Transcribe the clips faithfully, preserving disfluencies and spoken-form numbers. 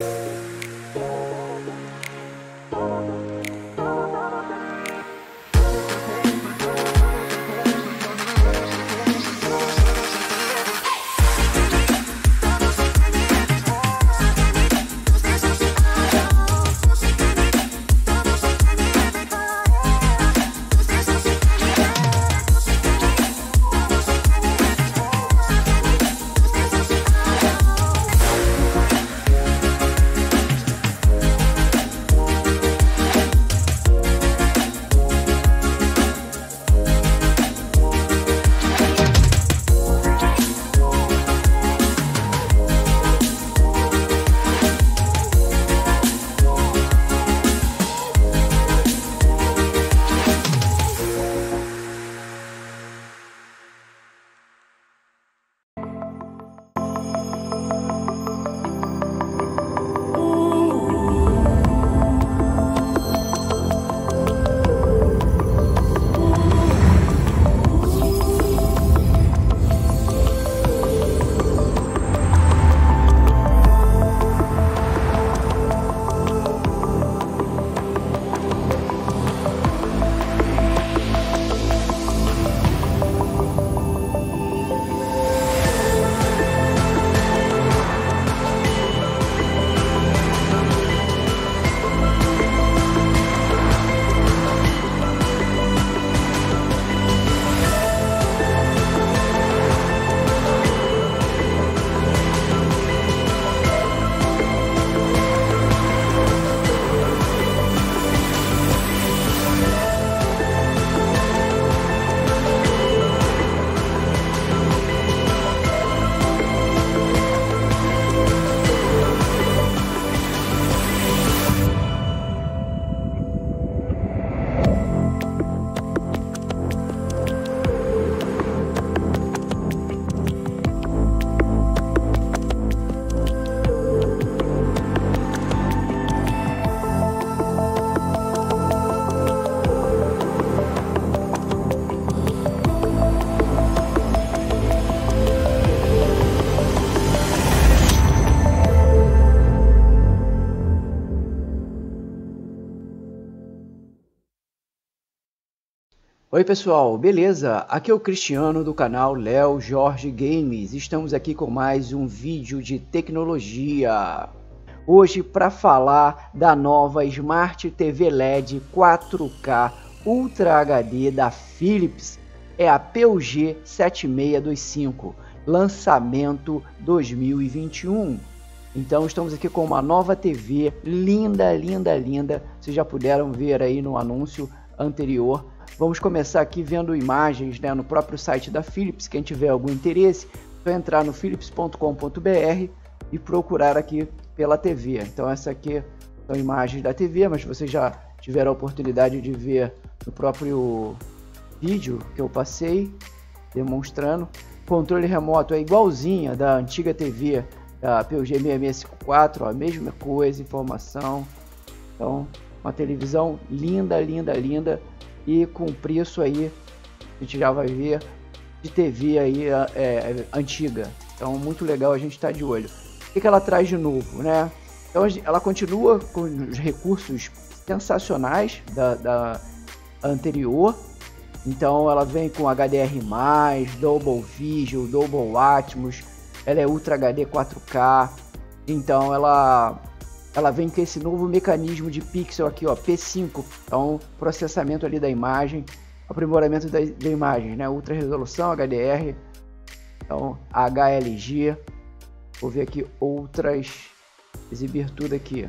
Oi pessoal, beleza? Aqui é o Cristiano do canal Léo Jorge Games. Estamos aqui com mais um vídeo de tecnologia. Hoje para falar da nova Smart T V L E D quatro K Ultra H D da Philips. É a P U G sete seis dois cinco, lançamento dois mil e vinte e um. Então estamos aqui com uma nova T V linda, linda, linda. Vocês já puderam ver aí no anúncio anterior. Vamos começar aqui vendo imagens, né, no próprio site da Philips. Quem tiver algum interesse, é só entrar no philips ponto com ponto br e procurar aqui pela T V. Então essa aqui são imagens da T V, mas vocês já tiveram a oportunidade de ver no próprio vídeo que eu passei demonstrando. Controle remoto é igualzinha da antiga T V da P U G seis seis cinco quatro, ó, a mesma coisa, informação. Então uma televisão linda, linda, linda. E com preço aí, a gente já vai ver, de T V aí é, é, antiga. Então muito legal, a gente está de olho. O que, que ela traz de novo, né? Então ela continua com os recursos sensacionais da, da anterior. Então ela vem com H D R mais, Dolby Vision, Dolby Atmos. Ela é Ultra H D quatro K. Então ela... Ela vem com esse novo mecanismo de pixel aqui, ó, P cinco, então processamento ali da imagem, aprimoramento da, da imagem, né, ultra resolução, H D R, então H L G, vou ver aqui outras, exibir tudo aqui,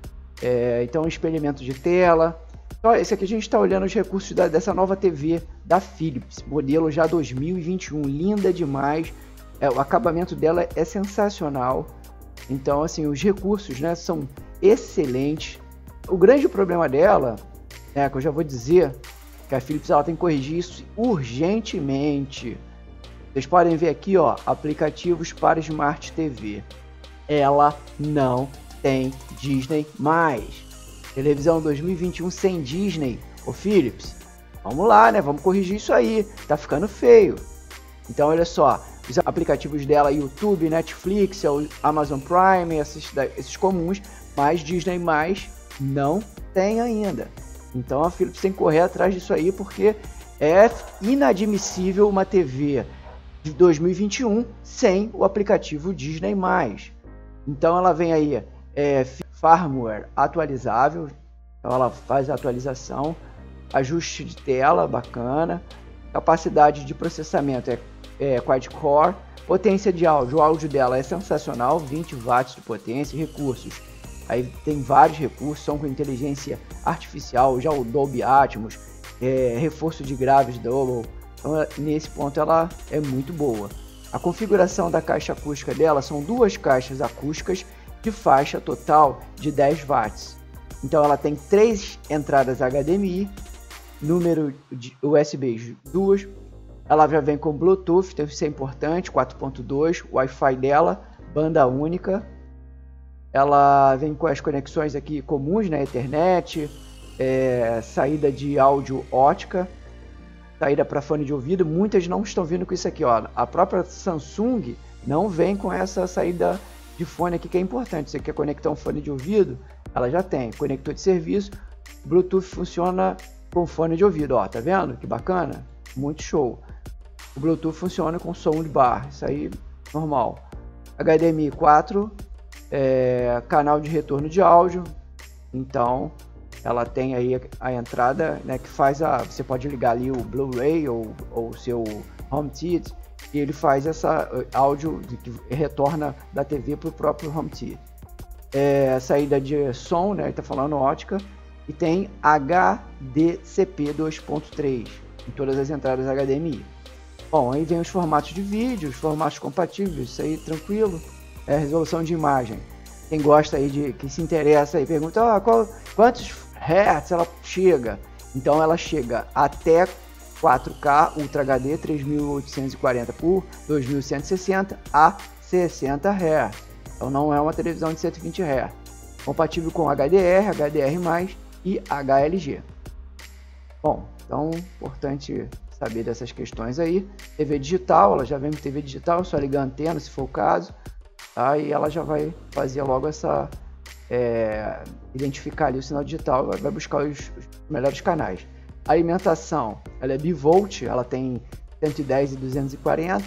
é, então espelhamento de tela. Então esse aqui a gente está olhando os recursos da, dessa nova T V da Philips, modelo já dois mil e vinte e um, linda demais, é, o acabamento dela é sensacional. Então, assim, os recursos, né, são excelentes. O grande problema dela, né, que eu já vou dizer, que a Philips ela tem que corrigir isso urgentemente. Vocês podem ver aqui, ó, aplicativos para Smart T V. Ela não tem Disney mais. Televisão dois mil e vinte e um sem Disney. Ô Philips, vamos lá, né? Vamos corrigir isso aí. Tá ficando feio. Então, olha só. os aplicativos dela, YouTube, Netflix, Amazon Prime, esses, esses comuns, mas Disney mais não tem ainda. Então a Philips tem que correr atrás disso aí, porque é inadmissível uma T V de dois mil e vinte e um sem o aplicativo Disney mais. Então ela vem aí, é, firmware atualizável, então ela faz a atualização, ajuste de tela bacana, capacidade de processamento é, é quad-core, potência de áudio, o áudio dela é sensacional, vinte watts de potência, recursos, aí tem vários recursos, são com inteligência artificial, já o Dolby Atmos, é, reforço de graves Dolby, então nesse ponto ela é muito boa. A configuração da caixa acústica dela são duas caixas acústicas de faixa total de dez watts. Então ela tem três entradas H D M I, número de U S B duas, ela já vem com Bluetooth, então isso é importante, quatro ponto dois, Wi-Fi dela, banda única. Ela vem com as conexões aqui comuns, né, Ethernet, é, saída de áudio ótica, saída para fone de ouvido. Muitas não estão vindo com isso aqui, ó. A própria Samsung não vem com essa saída de fone aqui, que é importante. Você quer conectar um fone de ouvido, ela já tem. Conector de serviço, Bluetooth funciona com fone de ouvido, ó, tá vendo? Que bacana, muito show. O Bluetooth funciona com soundbar, isso aí normal. H D M I quatro, é, canal de retorno de áudio, então ela tem aí a entrada, né, que faz a, você pode ligar ali o Blu-ray ou o seu Home Theater e ele faz essa áudio que retorna da T V para o próprio Home Theater. É, saída de som, né, ele tá falando ótica, e tem H D C P dois ponto três em todas as entradas H D M I. Bom, aí vem os formatos de vídeo, os formatos compatíveis, isso aí tranquilo. É, resolução de imagem. Quem gosta aí de, que se interessa aí, pergunta, ah, qual, quantos hertz ela chega? Então ela chega até quatro K Ultra H D três mil oitocentos e quarenta por dois mil cento e sessenta a sessenta hertz. Então não é uma televisão de cento e vinte hertz. Compatível com H D R, H D R mais, e H L G. Bom, então importante saber dessas questões aí. T V digital, ela já vem com T V digital, é só ligar a antena se for o caso. Tá? E ela já vai fazer logo essa, é, identificar ali o sinal digital, vai buscar os, os melhores canais. A alimentação, ela é bivolt, ela tem cento e dez e duzentos e quarenta.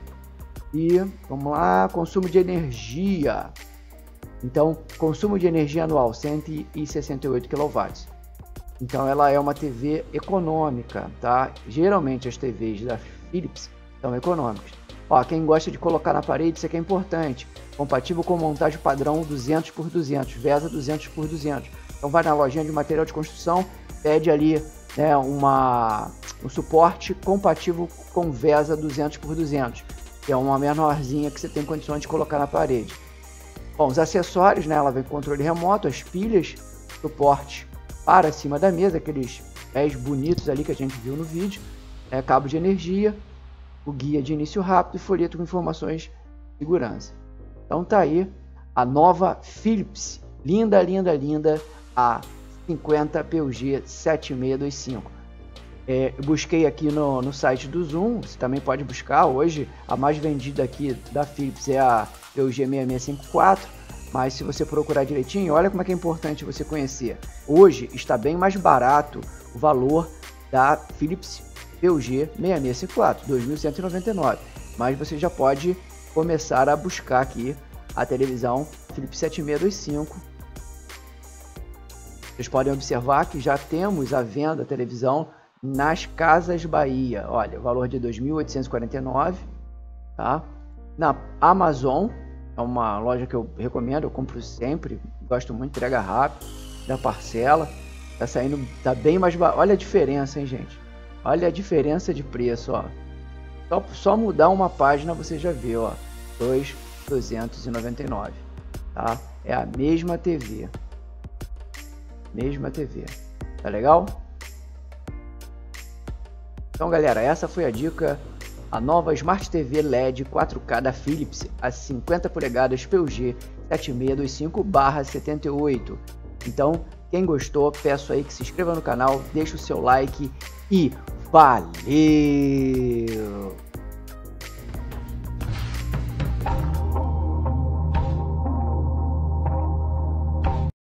E vamos lá, consumo de energia. Então, consumo de energia anual cento e sessenta e oito quilowatts. Então, ela é uma T V econômica, tá? Geralmente as T Vs da Philips são econômicas. Ó, quem gosta de colocar na parede, isso aqui é importante. Compatível com montagem padrão duzentos por duzentos, VESA duzentos por duzentos. Então vai na lojinha de material de construção, pede ali, né, uma, um suporte compatível com VESA duzentos por duzentos, que é uma menorzinha que você tem condições de colocar na parede. Bom, os acessórios, né, ela vem com controle remoto, as pilhas, suporte para cima da mesa, aqueles pés bonitos ali que a gente viu no vídeo, é, cabo de energia, o guia de início rápido e folheto com informações de segurança. Então tá aí a nova Philips, linda, linda, linda, a cinquenta P U G sete seis dois cinco. É, eu busquei aqui no, no site do Zoom, você também pode buscar. Hoje a mais vendida aqui da Philips é a P U G seis seis cinco quatro, mas se você procurar direitinho, olha como é que é importante você conhecer. Hoje está bem mais barato o valor da Philips P U G seis seis cinco quatro, dois mil cento e noventa e nove, mas você já pode começar a buscar aqui a televisão Philips sete seis dois cinco. Vocês podem observar que já temos à venda a televisão nas Casas Bahia. Olha, o valor de dois mil oitocentos e quarenta e nove, tá? Na Amazon, é uma loja que eu recomendo, eu compro sempre, gosto muito, entrega rápido, da parcela, tá saindo, tá bem mais barato. Olha a diferença, hein, gente? Olha a diferença de preço, ó. Só, só mudar uma página você já vê, ó, dois mil duzentos e noventa e nove, tá? É a mesma T V. Mesma T V. Tá legal? Então, galera, essa foi a dica. A nova Smart T V L E D quatro K da Philips, a cinquenta polegadas P U G sete seis dois cinco barra setenta e oito. Então, quem gostou, peço aí que se inscreva no canal, deixe o seu like e valeu!